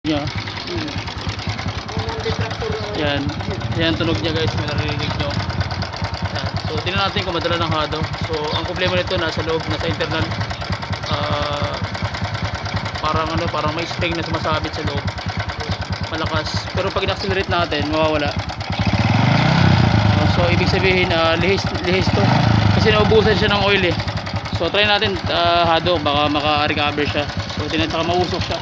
niya. Yan. Yan tunog niya guys, may narinig nyo. Yan. So tingnan natin kung madala ng hado. So ang problema nito nasa loob, nasa internal. Parang may spring na sumasabit sa loob. Malakas. Pero pag in-accelerate natin, mawawala. So ibig sabihin lihis to. Kasi naubusan siya ng oil eh. So try natin hado, baka maka-recover siya. So tingnan, saka mausok siya.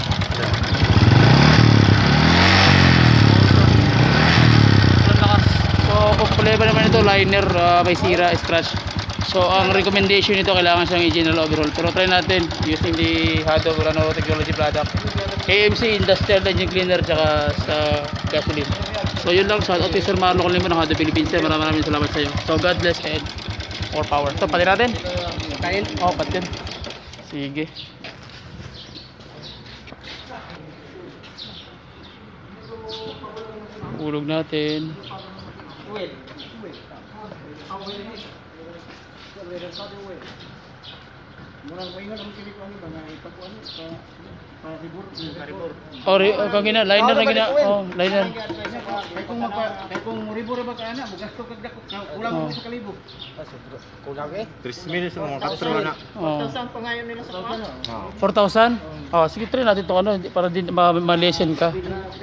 So kung problema naman ito, liner may sira, scratch. So ang recommendation nito, kailangan siyang i-general overhaul. Pero try natin using the Hado Urano Technology product, AMC Industrial Engine Cleaner, tsaka sa gasoline. So yun lang, shout out to Sir Marlo Kalimo ng Hado Philippines. Maraming salamat sa iyo. So God bless and more power. So pati natin? Kain? Oo, patin. Sige. Ulog natin. Kung gina, liner na gina. Oh, liner. Kung ribor ba ka ana, bugas to kagdako kulang mo sa kalibo. Kulang eh. 3 minutes mo kaptro na. 4,000 pa ngayon nila sa kuan. 4,000? Oh, sige, try natin to ano para din ma-lesson ka.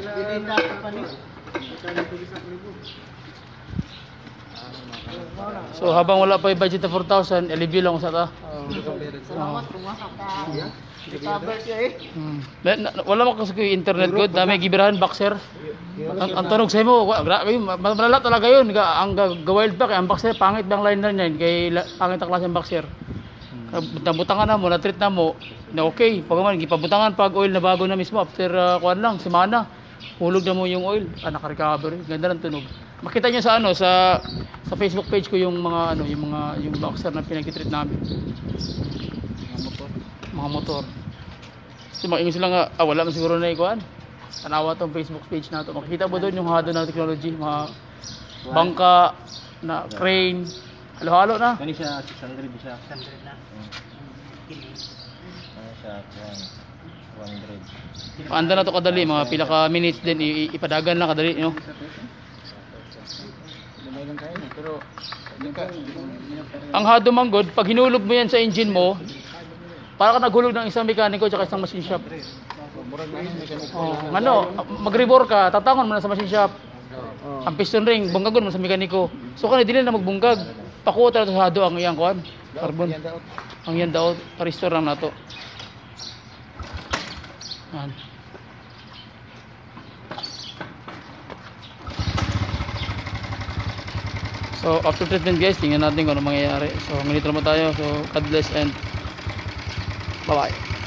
So habang wala pa yung budget na 4,000, i-review lang ko sa ta. Salamat, rumasa ka. Recover siya eh. Wala mo kasi yung internet good, dami gibirahan boxer. Ang tunog sa mo, malala talaga yun. Ang wild pack, ang boxer, pangit bang liner niya, kay pangit ang klase ng boxer. Butangan na mo, na-treat na mo, na okay. Pag man, gipabutangan pag oil na bago na mismo, after kuan lang, semana, hulog na mo yung oil, naka-recover. Ganda ng tunog. Makita niyo sa sa Facebook page ko yung mga yung boxer na pinag-treat namin. Mga motor. Kasi maingin sila nga, wala man siguro na ikuan. Tanawa tong Facebook page na to. Makikita mo doon yung Hado na technology, mga bangka na crane. Halo-halo na. Kani siya 600 siya. 600 na. Ano siya 100. Paanda na to kadali, mga pila ka minutes din ipadagan lang kadali, no. Pero ang Hado manggod, pag hinulog mo yan sa engine mo, para ka naghulog ng isang mekaniko at isang machine shop. Mag-rebore ka, tatangon mo na sa machine shop. Ang piston ring, bunggagon mo sa mekaniko. So kung dili na magbunggag, pakuha talaga sa Hado ang iyang kuan, carbon. Ang yan daw, pa-restore lang nato. Yan. So after treatment guys, tingnan natin kung ano mangyayari. So ganito naman tayo. So God bless and bye bye.